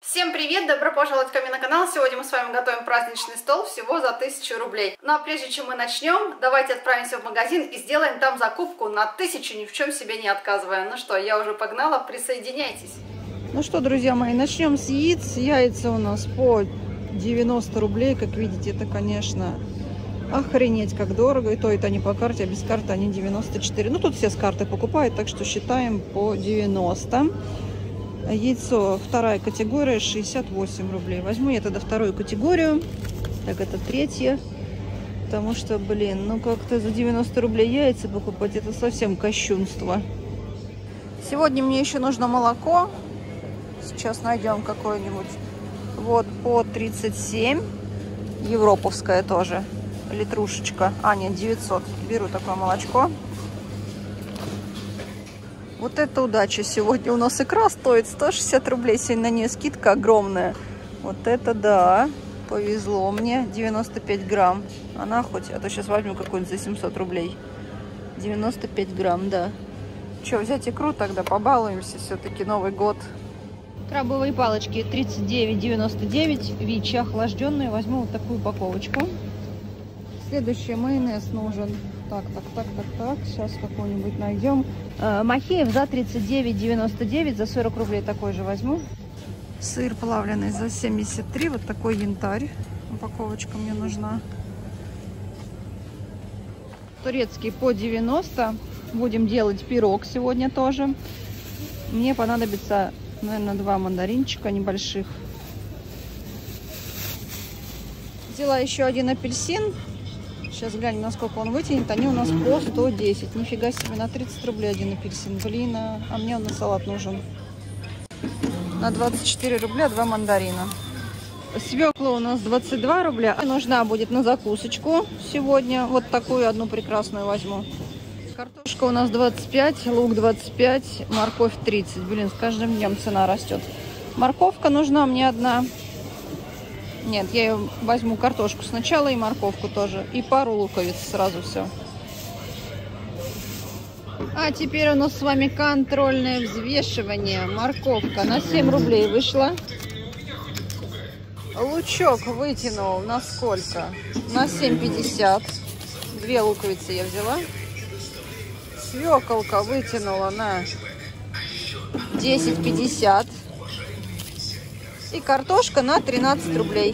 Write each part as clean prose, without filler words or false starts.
Всем привет! Добро пожаловать ко мне на канал. Сегодня мы с вами готовим праздничный стол всего за 1000 рублей. Ну а прежде чем мы начнем, давайте отправимся в магазин и сделаем там закупку на 1000, ни в чем себе не отказывая. Ну что, я уже погнала, присоединяйтесь. Ну что, друзья мои, начнем с яиц. Яйца у нас по 90 рублей. Как видите, это, конечно, охренеть как дорого. И то это не по карте, а без карты они 94. Ну тут все с карты покупают, так что считаем по 90. Яйцо вторая категория 68 рублей. Возьму я тогда вторую категорию. Так, это третья. Потому что, блин, ну как-то за 90 рублей яйца покупать, это совсем кощунство. Сегодня мне еще нужно молоко. Сейчас найдем какое-нибудь. Вот по 37. Европовское тоже. Литрушечка. А, нет, 900. Беру такое молочко. Вот это удача. Сегодня у нас икра стоит 160 рублей. Сегодня на нее скидка огромная. Вот это да. Повезло мне. 95 грамм. Она хоть... А то сейчас возьму какую-нибудь за 700 рублей. 95 грамм, да. Че, взять икру тогда? Побалуемся. Все-таки Новый год. Крабовые палочки 39,99. Вичи охлажденные. Возьму вот такую упаковочку. Следующий майонез нужен. Так. Сейчас какой-нибудь найдем. Махеев за 39,99. За 40 рублей такой же возьму. Сыр плавленый за 73. Вот такой янтарь. Упаковочка мне нужна. Турецкий по 90. Будем делать пирог сегодня тоже. Мне понадобится, наверное, 2 мандаринчика небольших. Взяла еще один апельсин. Сейчас глянем, насколько он вытянет. Они у нас по 110. Нифига себе, на 30 рублей один апельсин. Блин, а мне он на салат нужен. На 24 рубля 2 мандарина. Свекла у нас 22 рубля. Нужна будет на закусочку сегодня. Вот такую одну прекрасную возьму. Картошка у нас 25, лук 25, морковь 30. Блин, с каждым днем цена растет. Морковка нужна мне одна. Нет, я ее возьму картошку сначала и морковку тоже. И пару луковиц сразу все. А теперь у нас с вами контрольное взвешивание. Морковка на 7 рублей вышла. Лучок вытянул на сколько? На 7,50. 2 луковицы я взяла. Свеколка вытянула на 10,50. И картошка на 13 рублей.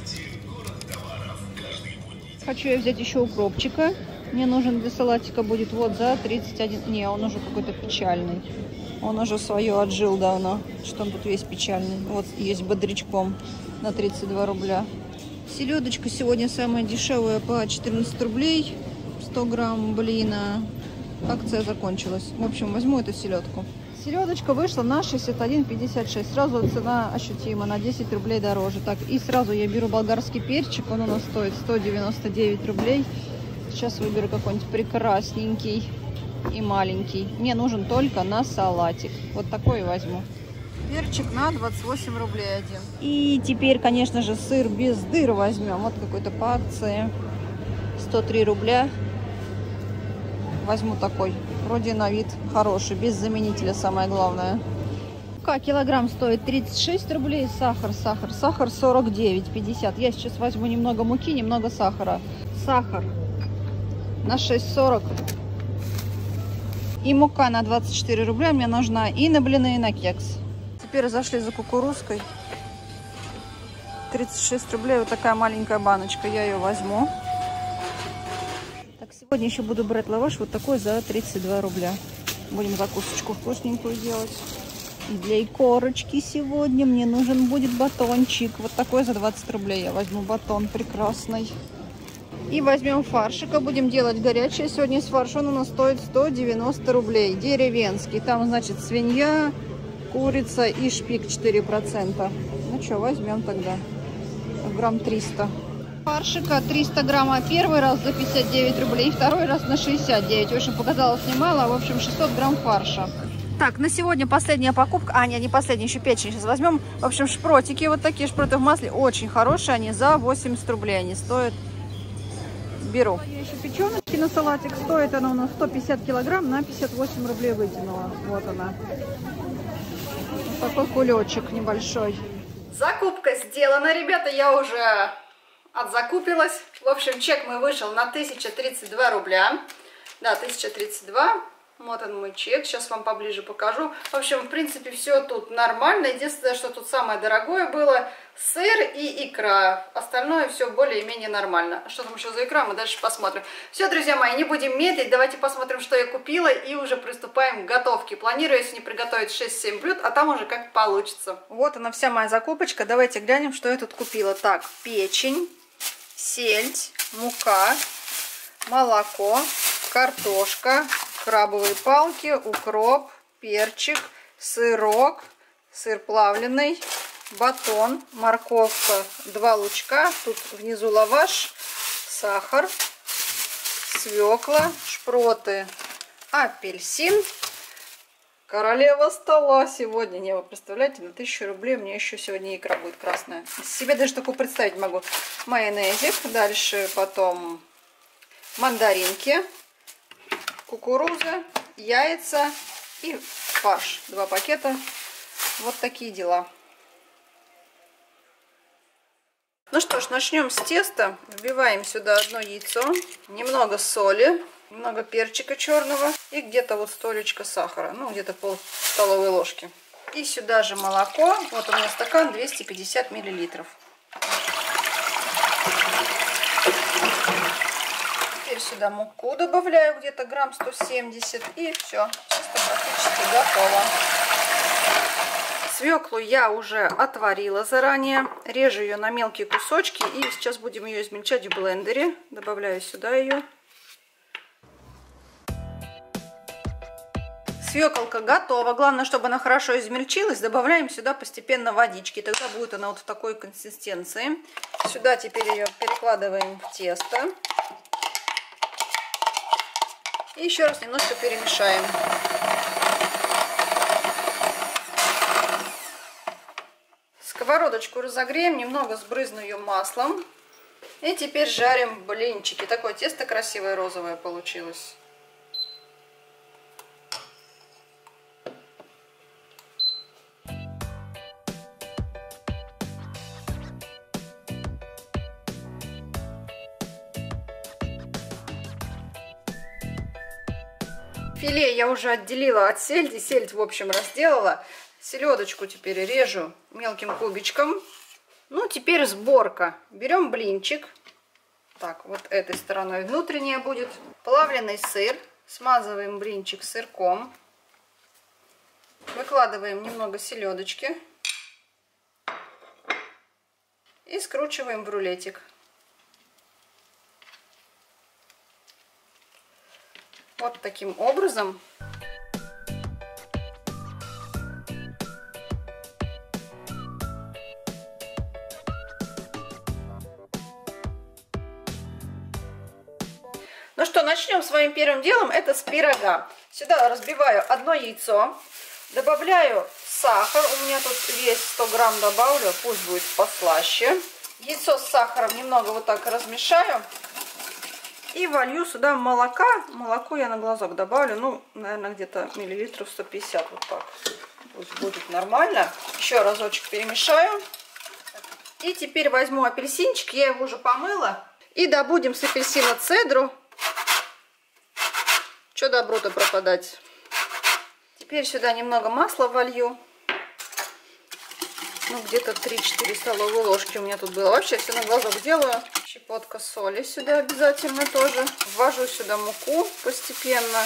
Хочу я взять еще укропчика. Мне нужен для салатика будет вот за 31. Не, он уже какой-то печальный. Он уже свое отжил давно. Что он тут весь печальный. Вот есть бодрячком на 32 рубля. Селедочка сегодня самая дешевая по 14 рублей. 100 грамм, блин. Акция закончилась. В общем, возьму эту селедку. Селедочка вышла на 61,56. Сразу цена ощутима, на 10 рублей дороже. Так, и сразу я беру болгарский перчик. Он у нас стоит 199 рублей. Сейчас выберу какой-нибудь прекрасненький и маленький. Мне нужен только на салатик. Вот такой возьму. Перчик на 28 рублей один. И теперь, конечно же, сыр без дыр возьмем. Вот какой-то по акции. 103 рубля. Возьму такой. Вроде на вид хороший, без заменителя, самое главное. Килограмм стоит 36 рублей. Сахар 49,50. Я сейчас возьму немного муки, немного сахара. Сахар на 6,40. И мука на 24 рубля мне нужна и на блины, и на кекс. Теперь зашли за кукурузкой. 36 рублей. Вот такая маленькая баночка. Я ее возьму. Сегодня еще буду брать лаваш вот такой за 32 рубля. Будем закусочку вкусненькую делать. И для икорочки сегодня мне нужен будет батончик. Вот такой за 20 рублей я возьму батон прекрасный. И возьмем фаршика. Будем делать горячее. Сегодня с фаршем у нас стоит 190 рублей. Деревенский. Там, значит, свинья, курица и шпик 4%. Ну что, возьмем тогда. Грамм 300. Фаршика 300 грамма первый раз за 59 рублей, второй раз на 69. В общем, показалось немало. В общем, 600 грамм фарша. Так, на сегодня последняя покупка. А, нет, не последняя, еще печень сейчас возьмем. В общем, шпротики, вот такие шпроты в масле. Очень хорошие, они за 80 рублей они стоят. Беру. Еще печеночки на салатик. Стоит она у нас 150 килограмм на 58 рублей вытянула. Вот она. Вот такой кулечек небольшой. Закупка сделана, ребята, я уже отзакупилась. В общем, чек мой вышел на 1032 рубля. Да, 1032. Вот он мой чек, сейчас вам поближе покажу. В общем, в принципе, все тут нормально. Единственное, что тут самое дорогое было сыр и икра. Остальное все более-менее нормально. Что там еще за икра, мы дальше посмотрим. Все, друзья мои, не будем медлить. Давайте посмотрим, что я купила, и уже приступаем к готовке. Планирую сегодня приготовить 6-7 блюд, а там уже как получится. Вот она вся моя закупочка. Давайте глянем, что я тут купила. Так, печень, сельдь, мука, молоко, картошка, крабовые палки, укроп, перчик, сырок, сыр плавленый, батон, морковка, 2 лучка, тут внизу лаваш, сахар, свекла, шпроты, апельсин. Королева стола сегодня. Не, вы представляете, на 1000 рублей у меня еще сегодня икра будет красная. Себе даже такое представить могу. Майонезик, дальше потом мандаринки, кукуруза, яйца и фарш. 2 пакета. Вот такие дела. Ну что ж, начнем с теста. Вбиваем сюда 1 яйцо, немного соли, немного перчика черного и где-то вот столечко сахара. Ну, где-то пол столовой ложки. И сюда же молоко. Вот у меня стакан 250 миллилитров. Теперь сюда муку добавляю, где-то грамм 170. И все, чисто практически готово. Свеклу я уже отварила заранее. Режу ее на мелкие кусочки. И сейчас будем ее измельчать в блендере. Добавляю сюда ее. Свеколка готова. Главное, чтобы она хорошо измельчилась. Добавляем сюда постепенно водички. Тогда будет она вот в такой консистенции. Сюда теперь ее перекладываем в тесто. И еще раз немножко перемешаем. Сковородочку разогреем, немного сбрызну ее маслом. И теперь жарим блинчики. Такое тесто красивое розовое получилось. Филе я уже отделила от сельди. Сельдь, в общем, разделала. Селедочку теперь режу мелким кубичком. Ну, теперь сборка. Берем блинчик. Так, вот этой стороной внутренняя будет. Плавленый сыр. Смазываем блинчик сырком. Выкладываем немного селедочки. И скручиваем в рулетик. Вот таким образом. Ну что, начнем своим первым делом. Это с пирога. Сюда разбиваю 1 яйцо. Добавляю сахар. У меня тут весь 100 грамм добавлю. Пусть будет послаще. Яйцо с сахаром немного вот так размешаю. И волью сюда молока. Молоко я на глазок добавлю. Ну, наверное, где-то миллилитров 150. Вот так. Пусть будет нормально. Еще разочек перемешаю. И теперь возьму апельсинчик. Я его уже помыла. И добудем с апельсина цедру. Что добру-то пропадать. Теперь сюда немного масла волью. Ну, где-то 3-4 столовые ложки у меня тут было. Вообще все на глазок делаю. Щепотка соли сюда обязательно тоже. Ввожу сюда муку постепенно.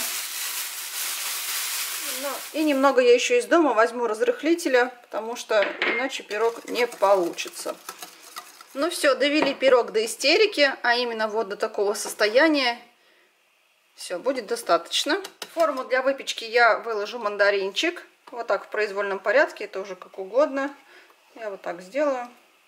Ну, и немного я еще из дома возьму разрыхлителя, потому что иначе пирог не получится. Ну все, довели пирог до истерики, а именно вот до такого состояния. Все, будет достаточно. В форму для выпечки я выложу мандаринчик. Вот так в произвольном порядке, это уже как угодно. Я вот так сделаю.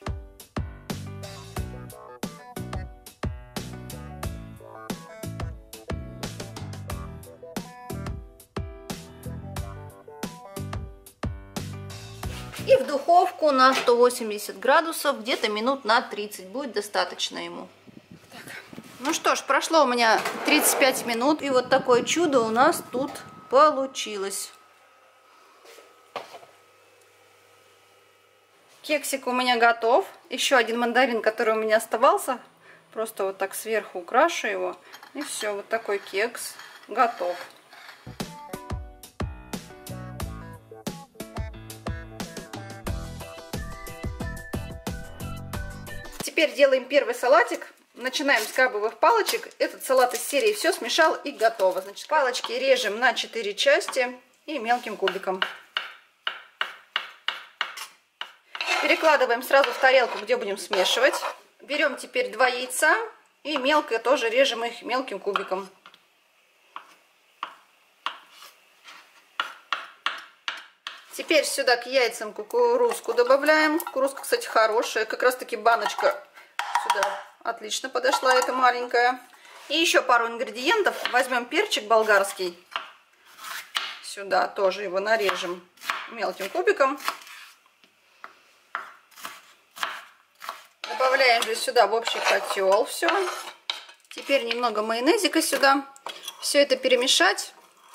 И в духовку на 180 градусов, где-то минут на 30. Будет достаточно ему. Так. Ну что ж, прошло у меня 35 минут. И вот такое чудо у нас тут получилось. Кексик у меня готов. Еще один мандарин, который у меня оставался. Просто вот так сверху украшу его. И все, вот такой кекс готов. Теперь делаем первый салатик. Начинаем с крабовых палочек. Этот салат из серии «Все смешал» и готово. Значит, палочки режем на 4 части и мелким кубиком. Перекладываем сразу в тарелку, где будем смешивать. Берем теперь 2 яйца и мелко тоже режем их мелким кубиком. Теперь сюда к яйцам кукурузку добавляем. Кукурузка, кстати, хорошая. Как раз таки баночка сюда отлично подошла, эта маленькая. И еще пару ингредиентов. Возьмем перчик болгарский. Сюда тоже его нарежем мелким кубиком. Добавляем же сюда в общий котел все. Теперь немного майонезика сюда. Все это перемешать.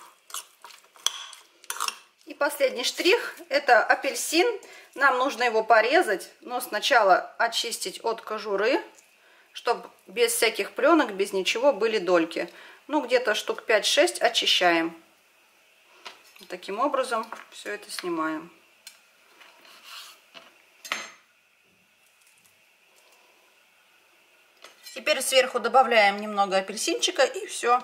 И последний штрих – это апельсин. Нам нужно его порезать, но сначала очистить от кожуры, чтобы без всяких пленок, без ничего были дольки. Ну, где-то штук 5-6 очищаем. Таким образом все это снимаем. Теперь сверху добавляем немного апельсинчика и все.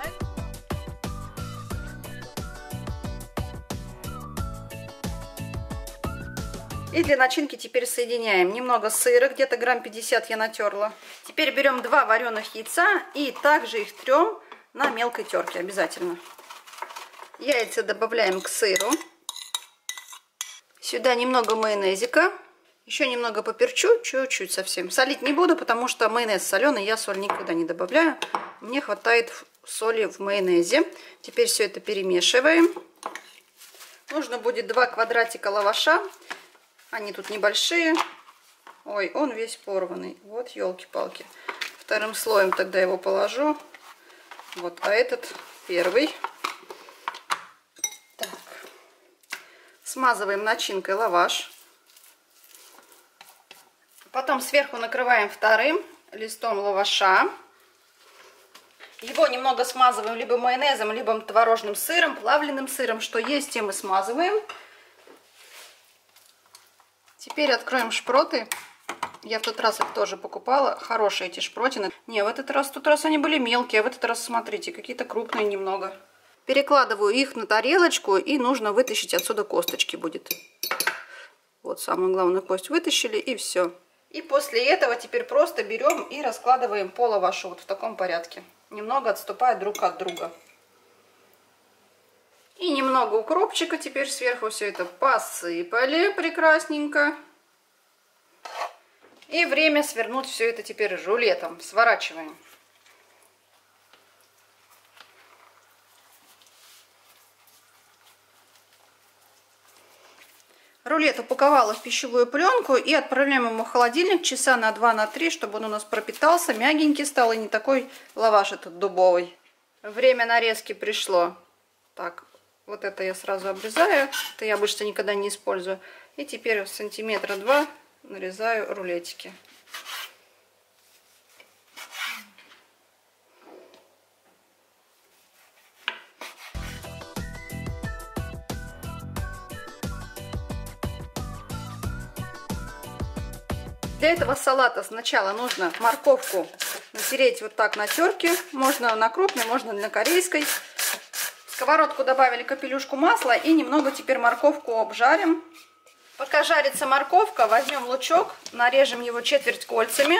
И для начинки теперь соединяем немного сыра, где-то грамм 50 я натерла. Теперь берем 2 вареных яйца и также их трем на мелкой терке обязательно. Яйца добавляем к сыру. Сюда немного майонезика. Еще немного поперчу, чуть-чуть совсем. Солить не буду, потому что майонез соленый, я соль никогда не добавляю. Мне хватает соли в майонезе. Теперь все это перемешиваем. Нужно будет 2 квадратика лаваша. Они тут небольшие. Ой, он весь порванный. Вот, елки-палки. Вторым слоем тогда его положу. Вот, а этот первый. Так. Смазываем начинкой лаваш. Потом сверху накрываем вторым листом лаваша. Его немного смазываем либо майонезом, либо творожным сыром, плавленным сыром. Что есть, тем и смазываем. Теперь откроем шпроты. Я в тот раз их тоже покупала. Хорошие эти шпротины. Не, в этот раз они были мелкие, а в этот раз, смотрите, какие-то крупные немного. Перекладываю их на тарелочку, и нужно вытащить отсюда косточки будет. Вот самую главную кость вытащили, и все. И после этого теперь просто берем и раскладываем по лавашу вот в таком порядке. Немного отступая друг от друга. И немного укропчика теперь сверху все это посыпали прекрасненько. И время свернуть все это теперь рулетом. Сворачиваем. Рулет упаковала в пищевую пленку и отправляем ему в холодильник часа на 2-3, чтобы он у нас пропитался, мягенький стал и не такой лаваш этот дубовый. Время нарезки пришло. Так, вот это я сразу обрезаю, это я обычно никогда не использую. И теперь сантиметра 2 нарезаю рулетики. Для этого салата сначала нужно морковку натереть вот так на терке. Можно на крупной, можно на корейской. В сковородку добавили капелюшку масла и немного теперь морковку обжарим. Пока жарится морковка, возьмем лучок, нарежем его четверть кольцами.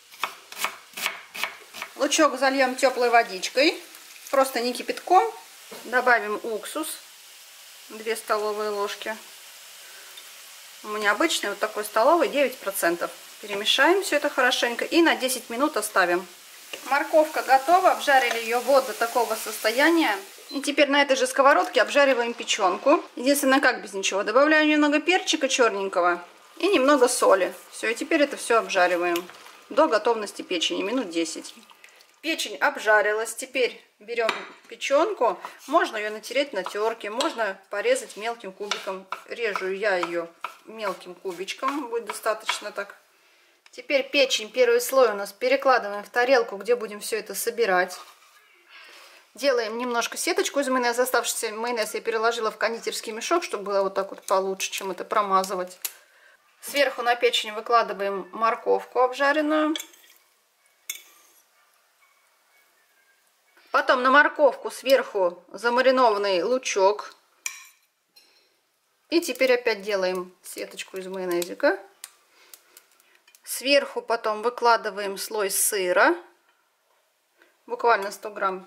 Лучок зальем теплой водичкой, просто не кипятком. Добавим уксус, 2 столовые ложки. У меня обычный вот такой столовый, 9%. Перемешаем все это хорошенько и на 10 минут оставим. Морковка готова, обжарили ее вот до такого состояния. И теперь на этой же сковородке обжариваем печенку. Единственное, как без ничего. Добавляю немного перчика черненького и немного соли. Все, и теперь это все обжариваем до готовности печени, минут 10. Печень обжарилась. Теперь берем печенку. Можно ее натереть на терке, можно порезать мелким кубиком. Режу я ее мелким кубичком, будет достаточно так. Теперь печень, первый слой у нас перекладываем в тарелку, где будем все это собирать. Делаем немножко сеточку из майонеза. Оставшийся майонез я переложила в кондитерский мешок, чтобы было вот так вот получше, чем это промазывать. Сверху на печень выкладываем морковку обжаренную. Потом на морковку сверху замаринованный лучок. И теперь опять делаем сеточку из майонезика. Сверху потом выкладываем слой сыра. Буквально 100 грамм.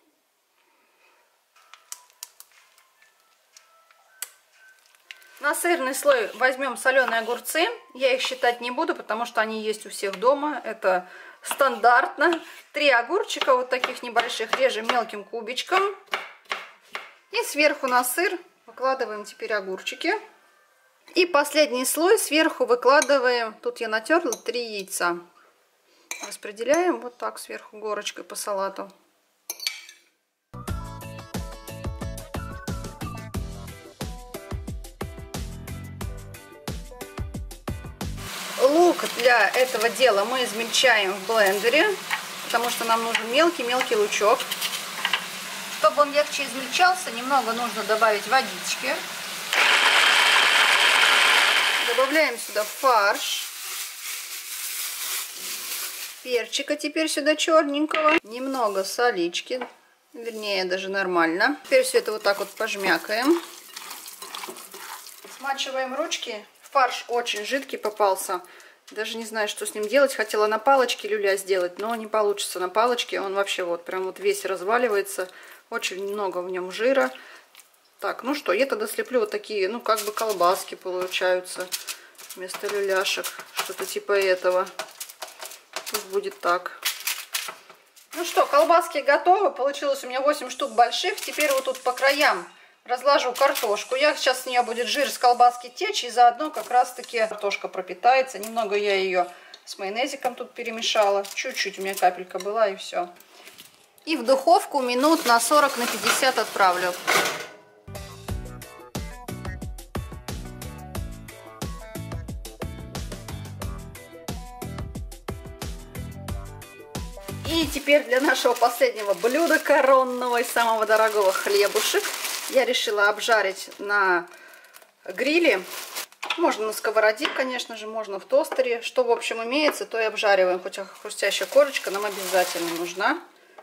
На сырный слой возьмем соленые огурцы. Я их считать не буду, потому что они есть у всех дома. Это стандартно. 3 огурчика вот таких небольших режем мелким кубичком. И сверху на сыр выкладываем теперь огурчики. И последний слой сверху выкладываем. Тут я натерла 3 яйца. Распределяем вот так сверху горочкой по салату. Лук для этого дела мы измельчаем в блендере, потому что нам нужен мелкий-мелкий лучок. Чтобы он легче измельчался, немного нужно добавить водички. Добавляем сюда фарш. Перчика теперь сюда черненького. Немного солички, вернее даже нормально. Теперь все это вот так вот пожмякаем. Смачиваем ручки. Фарш очень жидкий попался. Даже не знаю, что с ним делать. Хотела на палочке люля сделать, но не получится на палочке. Он вообще вот прям вот весь разваливается. Очень много в нем жира. Так, ну что, я тогда слеплю вот такие, ну как бы колбаски получаются вместо люляшек. Что-то типа этого. Пусть будет так. Ну что, колбаски готовы. Получилось у меня 8 штук больших. Теперь вот тут по краям разложу картошку. Сейчас с нее будет жир с колбаски течь, и заодно как раз-таки картошка пропитается. Немного я ее с майонезиком тут перемешала. Чуть-чуть у меня капелька была, и все. И в духовку минут на 40-50 отправлю. И теперь для нашего последнего блюда коронного и самого дорогого хлебушек я решила обжарить на гриле. Можно на сковороде, конечно же, можно в тостере. Что, в общем, имеется, то и обжариваем. Хотя хрустящая корочка нам обязательно нужна.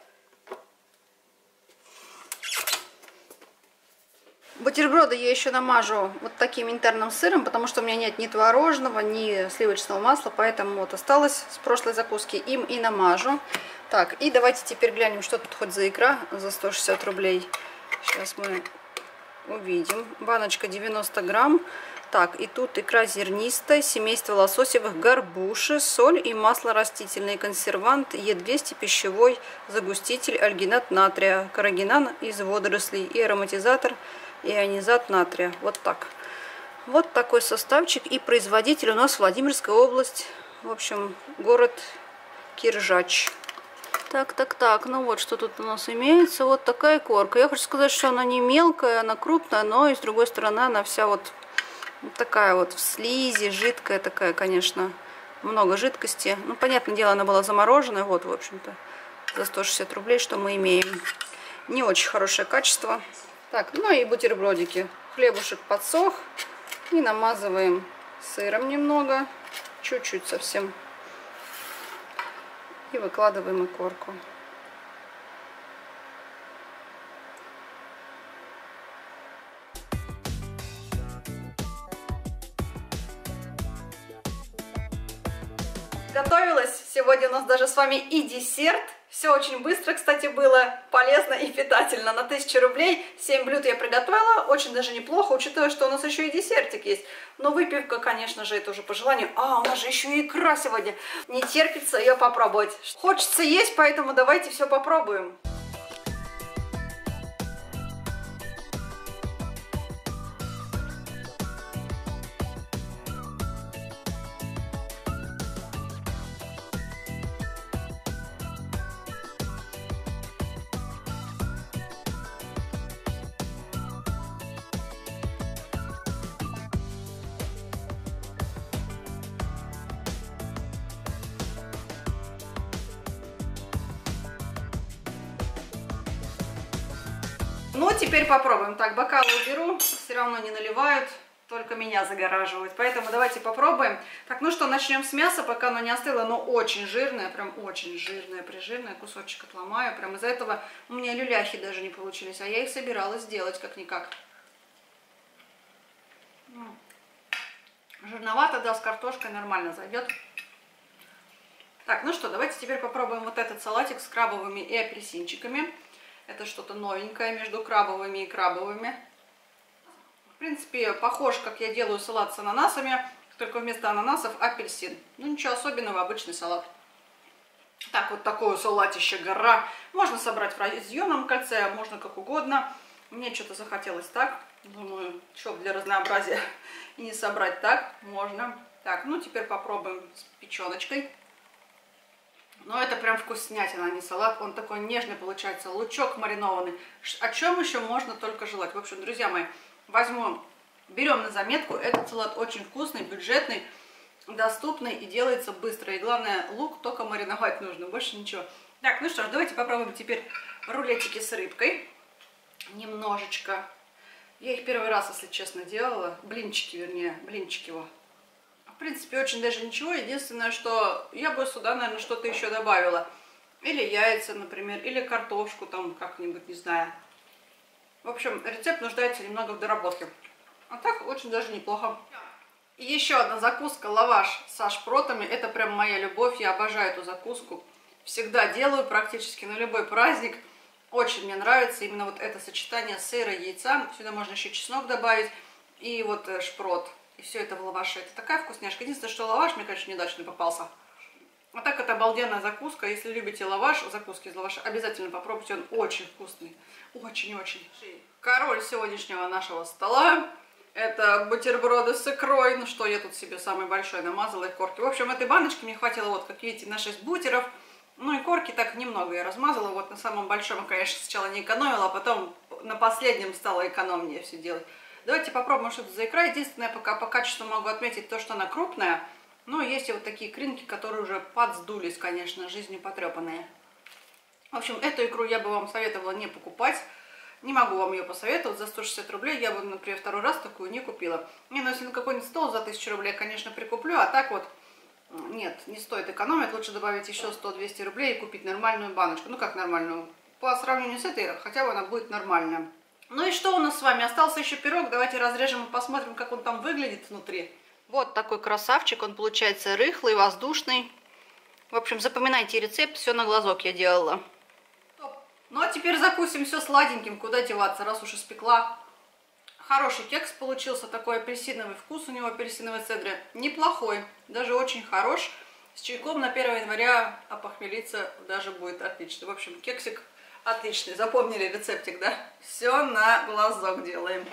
Бутерброды я еще намажу вот таким янтарным сыром, потому что у меня нет ни творожного, ни сливочного масла, поэтому вот осталось с прошлой закуски, им и намажу. Так, и давайте теперь глянем, что тут хоть за икра за 160 рублей. Сейчас мы увидим. Баночка 90 грамм. Так, и тут икра зернистая, семейство лососевых, горбуши, соль и масло растительное, консервант, Е200, пищевой загуститель, альгинат натрия, каррагинан из водорослей и ароматизатор, ионизат натрия. Вот так. Вот такой составчик. И производитель у нас Владимирская область. В общем, город Киржач. Так, ну вот что тут у нас имеется. Вот такая корка. Я хочу сказать, что она не мелкая, она крупная, но и с другой стороны она вся вот такая вот в слизи, жидкая такая, конечно. Много жидкости. Ну, понятное дело, она была замороженная. Вот, в общем-то, за 160 рублей, что мы имеем. Не очень хорошее качество. Так, ну и бутербродики. Хлебушек подсох. И намазываем сыром немного. Чуть-чуть совсем. И выкладываем икорку. Готовилась. Сегодня у нас даже с вами и десерт. Все очень быстро, кстати, было, полезно и питательно. На 1000 рублей 7 блюд я приготовила. Очень даже неплохо, учитывая, что у нас еще и десертик есть. Но выпивка, конечно же, это уже по желанию. А, у нас же еще и икра сегодня. Не терпится ее попробовать. Хочется есть, поэтому давайте все попробуем. Ну, теперь попробуем. Так, бокалы уберу, все равно не наливают, только меня загораживают. Поэтому давайте попробуем. Так, ну что, начнем с мяса, пока оно не остыло. Оно очень жирное, прям очень жирное, прижирное. Кусочек отломаю. Прям из-за этого у меня люляхи даже не получились. А я их собиралась сделать как-никак. Жирновато, да, с картошкой нормально зайдет. Так, ну что, давайте теперь попробуем вот этот салатик с крабовыми и апельсинчиками. Это что-то новенькое между крабовыми и крабовыми. В принципе, похож, как я делаю салат с ананасами, только вместо ананасов апельсин. Ну, ничего особенного, обычный салат. Так, вот такое салатище гора. Можно собрать в разъемном кольце, можно как угодно. Мне что-то захотелось так. Думаю, что для разнообразия и не собрать так. Можно. Так, ну теперь попробуем с печеночкой. Но это прям вкуснятина, а не салат. Он такой нежный получается. Лучок маринованный. О чем еще можно только желать. В общем, друзья мои, берем на заметку. Этот салат очень вкусный, бюджетный, доступный и делается быстро. И главное, лук только мариновать нужно, больше ничего. Так, ну что ж, давайте попробуем теперь рулетики с рыбкой. Немножечко. Я их первый раз, если честно, делала. Блинчики, вернее, блинчики его. В принципе, очень даже ничего. Единственное, что я бы сюда, наверное, что-то еще добавила. Или яйца, например, или картошку там как-нибудь, не знаю. В общем, рецепт нуждается немного в доработке. А так, очень даже неплохо. И еще одна закуска, лаваш со шпротами. Это прям моя любовь. Я обожаю эту закуску. Всегда делаю практически на любой праздник. Очень мне нравится именно вот это сочетание сыра и яйца. Сюда можно еще чеснок добавить. И вот шпрот. И все это в лаваше. Это такая вкусняшка. Единственное, что лаваш мне, конечно, неудачно попался. А так это обалденная закуска. Если любите лаваш, закуски из лаваша, обязательно попробуйте. Он очень вкусный. Очень-очень. Король сегодняшнего нашего стола. Это бутерброды с икрой. Ну что, я тут себе самый большой намазала и корки. В общем, этой баночки мне хватило, вот, как видите, на 6 бутеров. Ну и корки так немного я размазала. Вот на самом большом я, конечно, сначала не экономила, а потом на последнем стало экономнее все делать. Давайте попробуем, что это за икра. Единственное, пока по качеству могу отметить то, что она крупная. Но есть и вот такие кринки, которые уже подсдулись, конечно, жизнью потрепанные. В общем, эту икру я бы вам советовала не покупать. Не могу вам ее посоветовать. За 160 рублей я бы, например, второй раз такую не купила. Не, ну если на какой-нибудь стол за 1000 рублей, конечно, прикуплю. А так вот, нет, не стоит экономить. Лучше добавить еще 100-200 рублей и купить нормальную баночку. Ну как нормальную? По сравнению с этой, хотя бы она будет нормальная. Ну и что у нас с вами? Остался еще пирог. Давайте разрежем и посмотрим, как он там выглядит внутри. Вот такой красавчик. Он получается рыхлый, воздушный. В общем, запоминайте рецепт. Все на глазок я делала. Ну а теперь закусим все сладеньким. Куда деваться, раз уж испекла. Хороший кекс получился. Такой апельсиновый вкус у него, апельсиновой цедры. Неплохой. Даже очень хорош. С чайком на 1 января опохмелиться даже будет отлично. В общем, кексик отличный. Запомнили рецептик, да? Все на глазок делаем.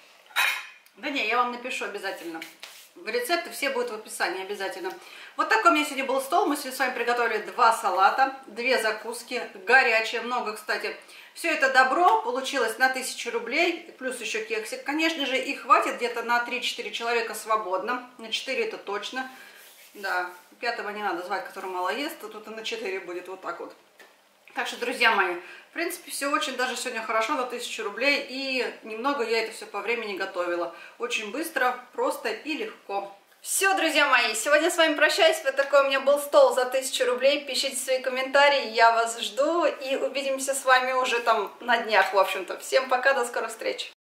Да не, я вам напишу обязательно. Рецепты все будут в описании обязательно. Вот такой у меня сегодня был стол. Мы сегодня с вами приготовили 2 салата, 2 закуски. Горячее, много, кстати. Все это добро получилось на 1000 рублей. Плюс еще кексик. Конечно же, их хватит где-то на 3-4 человека свободно. На 4 это точно. Да, 5-го не надо звать, который мало ест. А тут и на 4 будет вот так вот. Так что, друзья мои, в принципе, все очень даже сегодня хорошо, на 1000 рублей. И немного я это все по времени готовила. Очень быстро, просто и легко. Все, друзья мои, сегодня с вами прощаюсь. Вот такой у меня был стол за 1000 рублей. Пишите свои комментарии, я вас жду. И увидимся с вами уже там на днях, в общем-то. Всем пока, до скорых встреч.